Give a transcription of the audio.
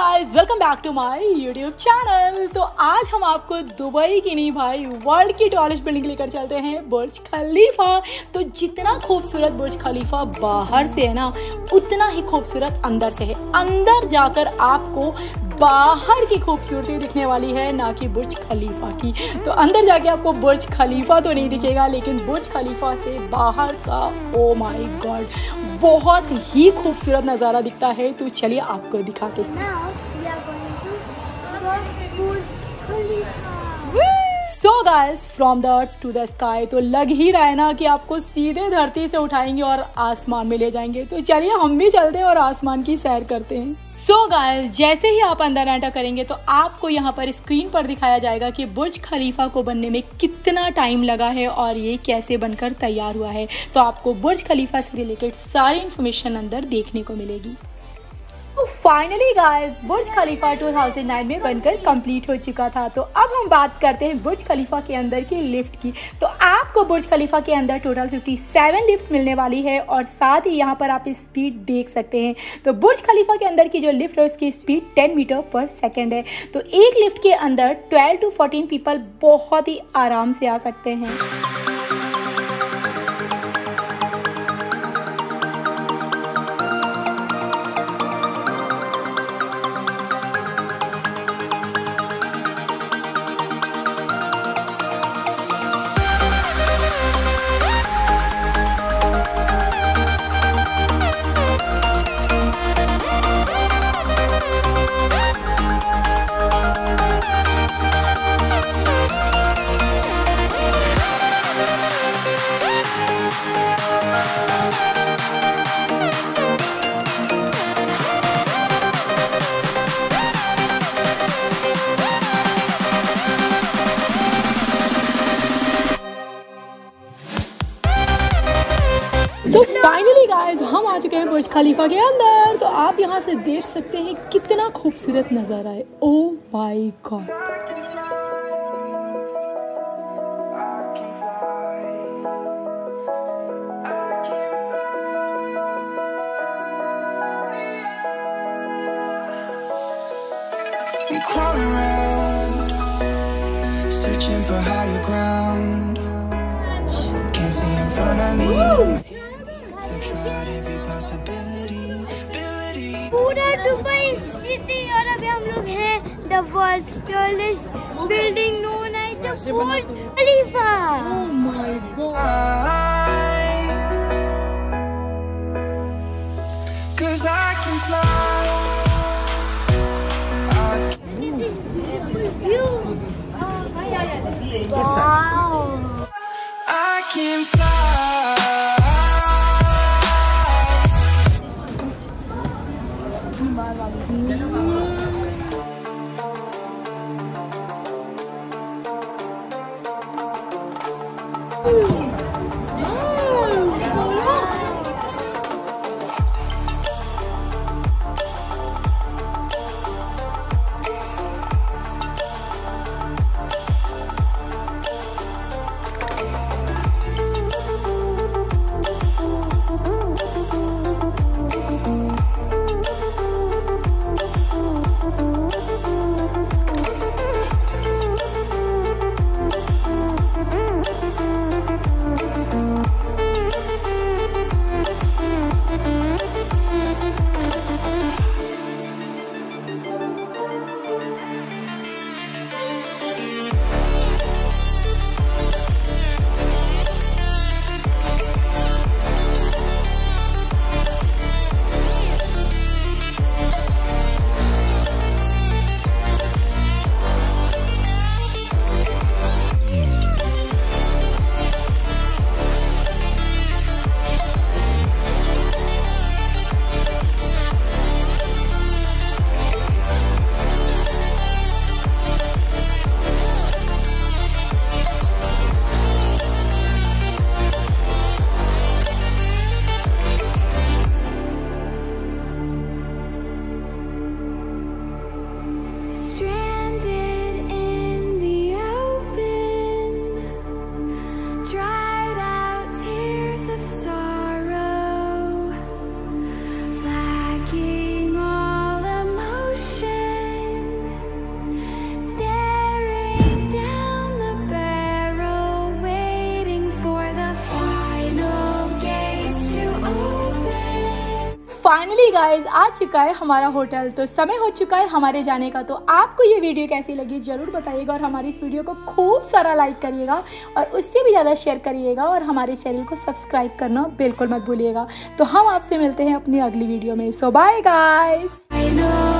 Guys, welcome back to my YouTube channel. तो आज हम आपको दुबई की नहीं भाई वर्ल्ड की टॉलेस्ट बिल्डिंग लेकर चलते हैं, बुर्ज खलीफा। तो जितना खूबसूरत बुर्ज खलीफा बाहर से है ना, उतना ही खूबसूरत अंदर से है। अंदर जाकर आपको बाहर की खूबसूरती दिखने वाली है, ना कि बुर्ज खलीफा की। तो अंदर जाके आपको बुर्ज खलीफा तो नहीं दिखेगा, लेकिन बुर्ज खलीफा से बाहर का ओ माय गॉड बहुत ही खूबसूरत नज़ारा दिखता है। तो चलिए आपको दिखाते हैं। So guys, from the earth to the sky. तो लग ही रहा है ना कि आपको सीधे धरती से उठाएंगे और आसमान में ले जाएंगे। तो चलिए हम भी चलते हैं और आसमान की सैर करते हैं। सो गाइस, जैसे ही आप अंदर एंटर करेंगे तो आपको यहाँ पर स्क्रीन पर दिखाया जाएगा कि बुर्ज खलीफा को बनने में कितना टाइम लगा है और ये कैसे बनकर तैयार हुआ है। तो आपको बुर्ज खलीफा से रिलेटेड सारी इन्फॉर्मेशन अंदर देखने को मिलेगी। तो फाइनली गाइस, बुर्ज खलीफा 2009 में बनकर कंप्लीट हो चुका था। तो अब हम बात करते हैं बुर्ज खलीफा के अंदर की लिफ्ट की। तो आपको बुर्ज खलीफा के अंदर टोटल 57 लिफ्ट मिलने वाली है और साथ ही यहाँ पर आप स्पीड देख सकते हैं। तो बुर्ज खलीफा के अंदर की जो लिफ्ट है उसकी स्पीड 10 मीटर पर सेकेंड है। तो एक लिफ्ट के अंदर 12 to 14 पीपल बहुत ही आराम से आ सकते हैं। So फाइनली गाइस, हम आ चुके हैं बुर्ज खलीफा के अंदर। तो आप यहाँ से देख सकते हैं कितना खूबसूरत नज़ारा है। Oh my God. Crawling around, searching for higher ground. Can't see in front of me. So tried every possibility. पूरा दुबई सिटी और अभी हम लोग हैं the world's tallest building known as the Burj Khalifa. Oh my God. 'Cause I can fly. Wow. I can fly. Finally guys आ चुका है हमारा होटल, तो समय हो चुका है हमारे जाने का। तो आपको ये वीडियो कैसी लगी जरूर बताइएगा और हमारी इस वीडियो को खूब सारा लाइक करिएगा और उससे भी ज़्यादा शेयर करिएगा और हमारे चैनल को सब्सक्राइब करना बिल्कुल मत भूलिएगा। तो हम आपसे मिलते हैं अपनी अगली वीडियो में। So bye guys.